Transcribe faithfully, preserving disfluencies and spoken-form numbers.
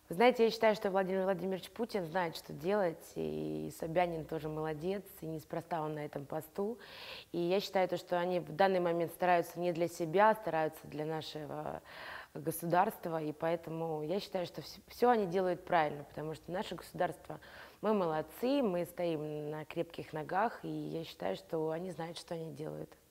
Вы знаете, я считаю, что Владимир Владимирович Путин знает, что делать, и Собянин тоже молодец, и неспроста он на этом посту. И я считаю, то, что они в данный момент стараются не для себя, стараются для нашего государства, и поэтому я считаю, что все они делают правильно, потому что наше государство, мы молодцы, мы стоим на крепких ногах, и я считаю, что они знают, что они делают.